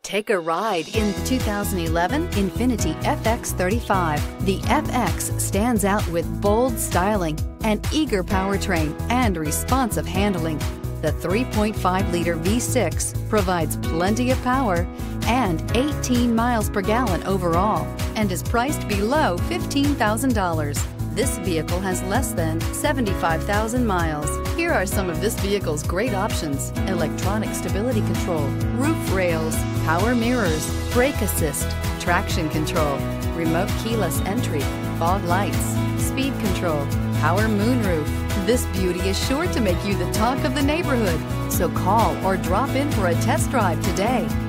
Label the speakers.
Speaker 1: Take a ride in the 2011 Infiniti FX35. The FX stands out with bold styling, an eager powertrain, and responsive handling. The 3.5-liter V6 provides plenty of power and 18 miles per gallon overall and is priced below $15,000. This vehicle has less than 75,000 miles. Here are some of this vehicle's great options: electronic stability control, roof rails, power mirrors, brake assist, traction control, remote keyless entry, fog lights, speed control, power moonroof. This beauty is sure to make you the talk of the neighborhood. So call or drop in for a test drive today.